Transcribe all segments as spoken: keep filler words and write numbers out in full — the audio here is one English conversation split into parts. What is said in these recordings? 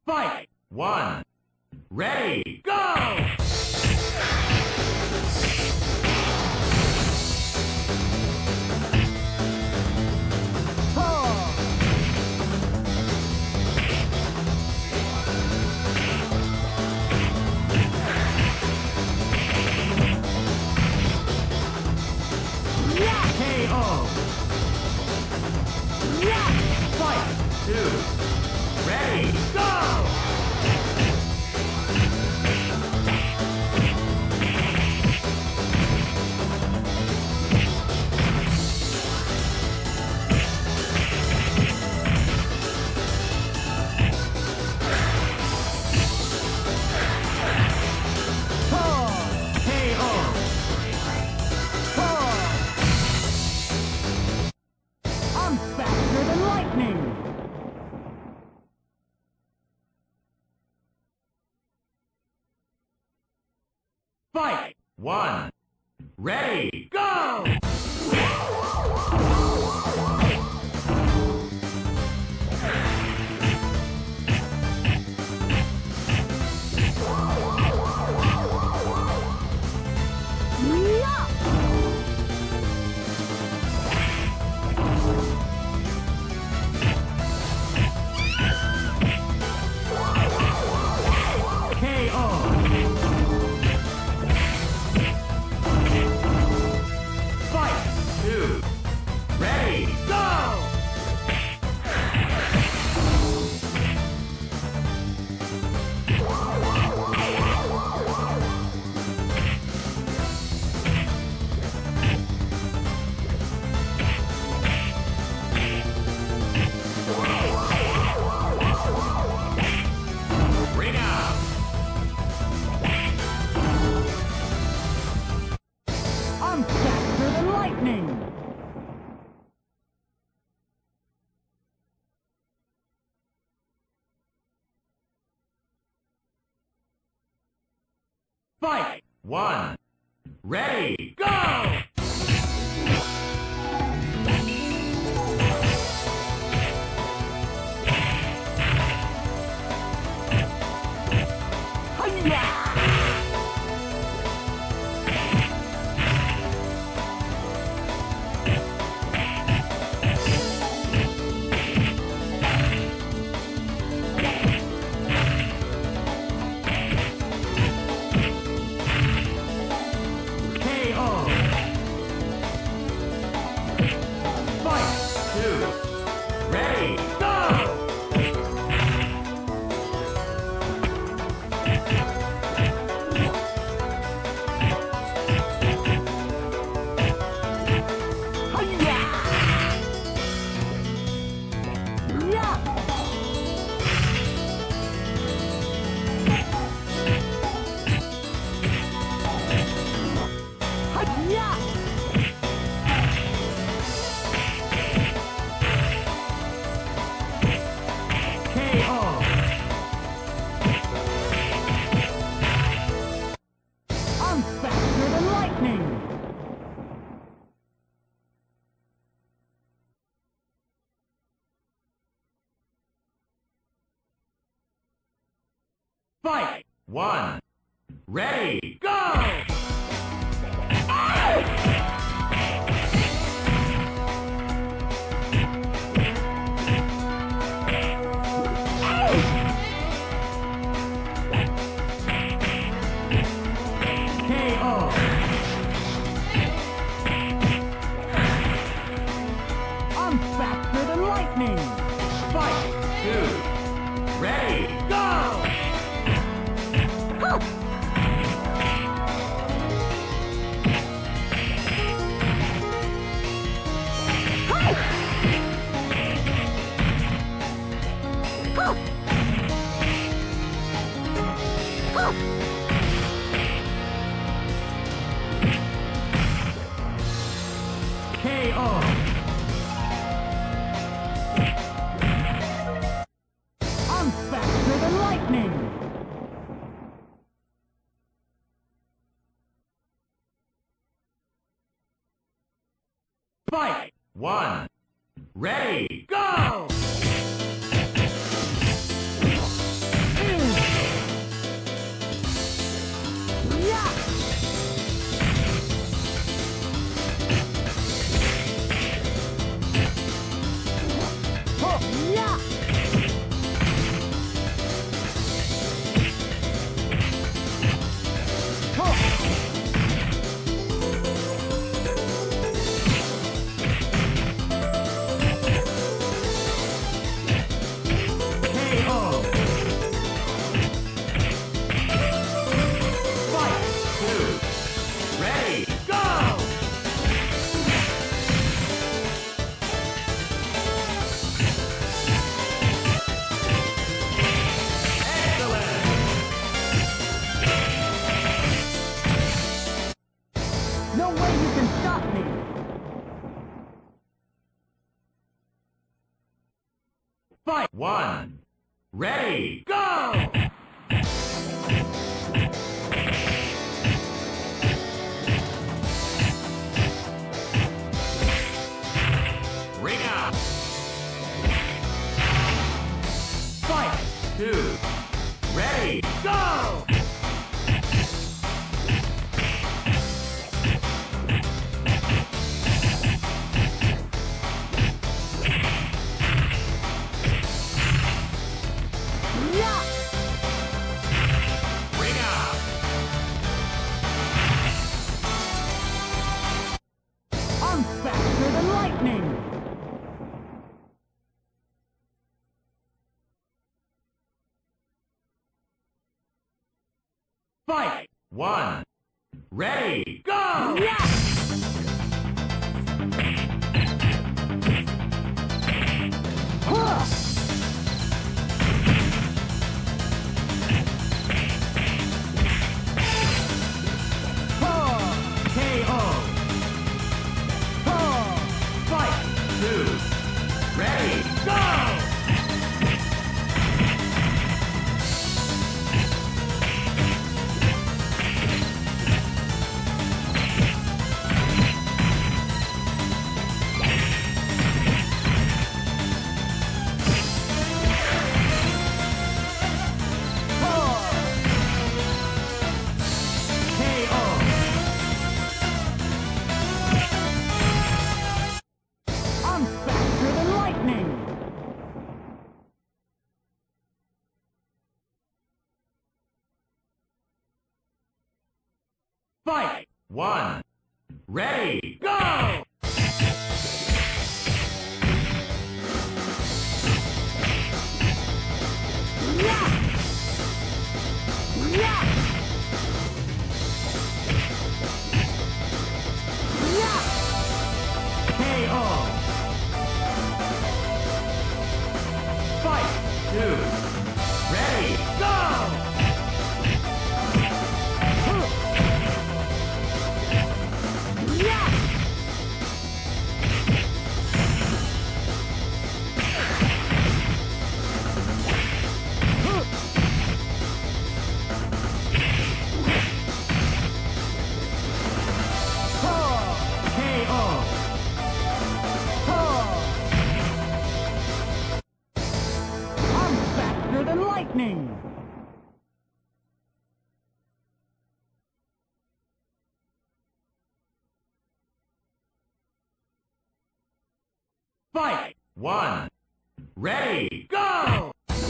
Fight! One. Ready, go! K O. Fight! Two. Ready, go! Fight! One. Ready, go! K O. Ready, go! Ring out! I'm faster than lightning! Fight! One. Ready, go! Ready, go! Fight! One. Ready, go! K O. I'm faster than lightning! Fight! Two. Ready, go! K O. I'm faster than lightning! Fight! One. Ready, go! one. Ready, go! Ring out. Fight. Two. Ready, go! Fight! One. Ready, go! Yeah! Huh. Huh. K O. Huh. Fight! Two. Ready, go! Fight! One. Ready, go! Yeah! Yeah! Yeah! K O. Fight! Two. Ready, go! Lightning! Fight! One. Ready, go!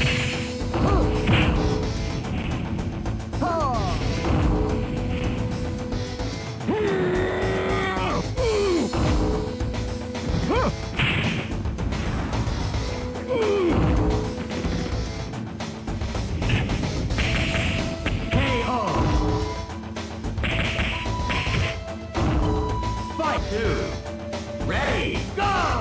Two. Ready, go!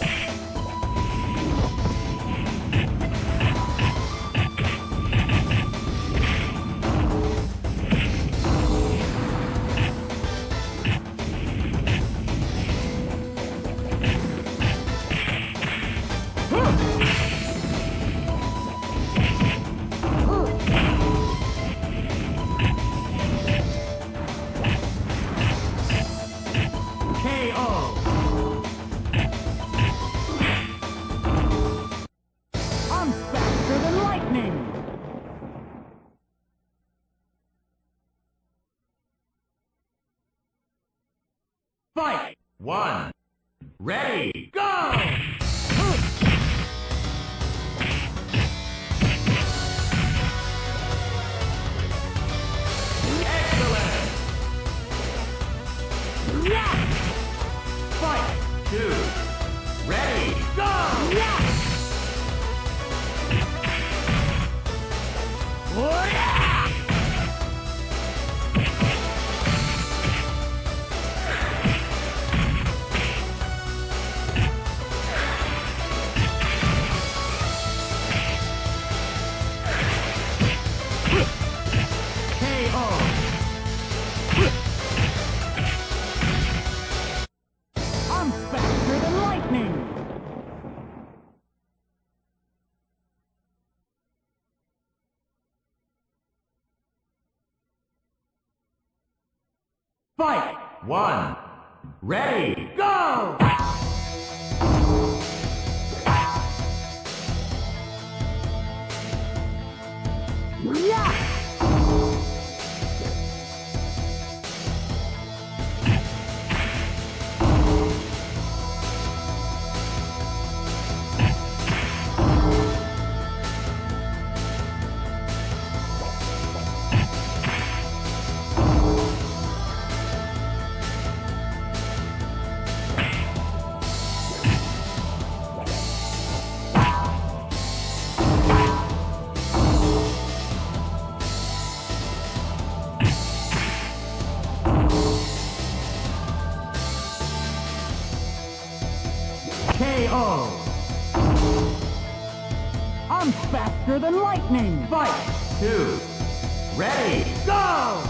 K O. I'm faster than lightning. Fight! One. Ready, go! Excellent! Yeah! Fight! Two. Ready, go! Yeah! Oh, yeah! K O. I'm faster than lightning! Fight! One. Ready, go! Yeah! K O. I'm faster than lightning! Fight! Two. Ready, go!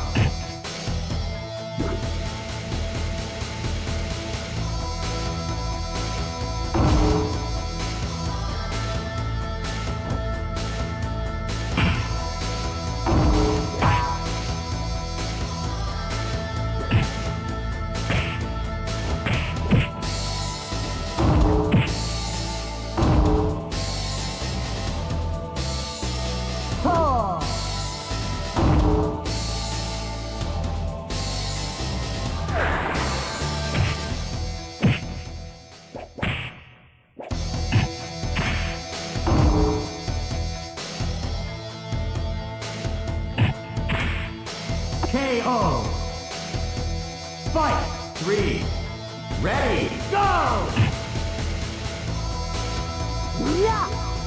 Oh! K O. Fight! Three. Ready, go! Yeah!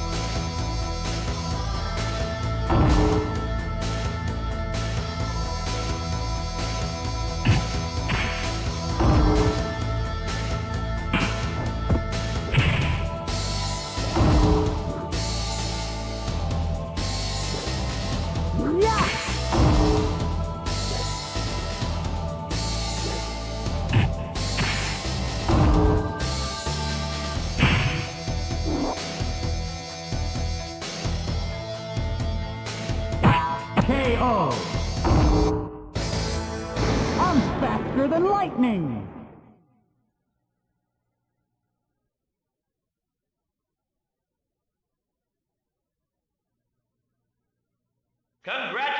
Yeah! K O. I'm faster than lightning! Congratulations!